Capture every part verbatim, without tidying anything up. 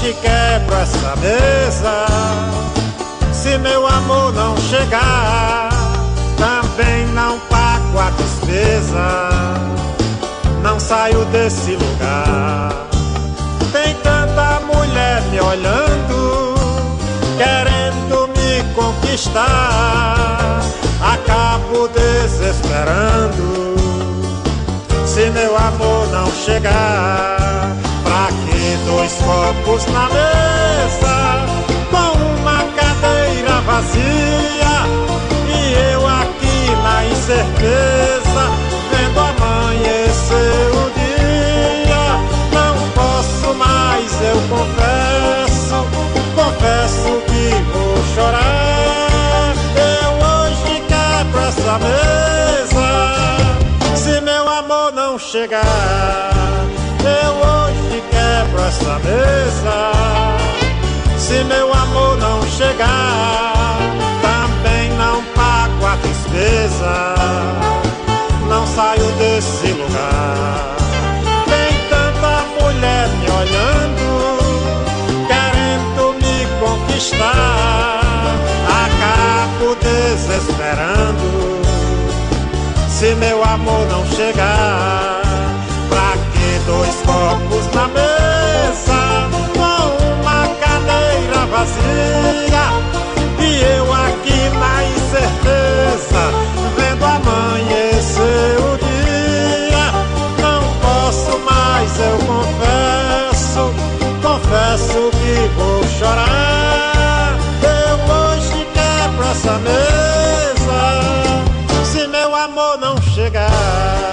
hoje quebro essa mesa. Se meu amor não chegar, também não pago a despesa. Não saio desse lugar. Tem tanta mulher me olhando, querendo me conquistar. Acabo desesperando se meu amor não chegar. Pra que dois copos na mesa, com uma cadeira vazia, e eu aqui na incerteza, vendo amanhecer o dia. Não posso mais, eu confesso, confesso que vou chorar. Eu hoje quebro essa mesa, se meu amor não chegar. Eu hoje quebro essa mesa, se meu amor não chegar. Também não pago a despesa, não saio desse lugar. Tem tanta mulher me olhando, querendo me conquistar. Acabo desesperando se meu amor não chegar. Pra que dois copos na mesa, com uma cadeira vazia, e eu aqui na incerteza, vendo amanhecer o dia. Não posso mais, eu confesso, confesso que vou chorar. Eu hoje quebro essa mesa, se meu amor não chegar.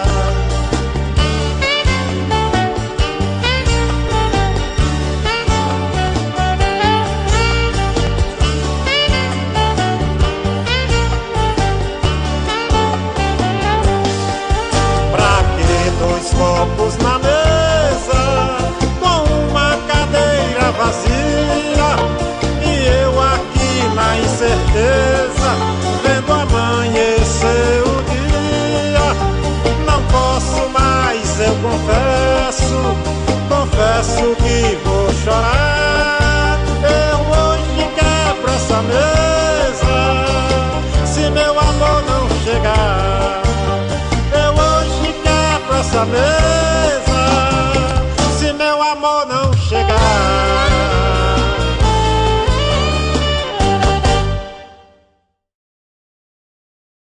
Copos na mesa, com uma cadeira vazia, e eu aqui na incerteza, vendo amanhecer o dia. Não posso mais, eu confesso, confesso que vou chorar. Eu hoje quebro essa mesa, se meu amor não chegar. Eu hoje quebro essa mesa,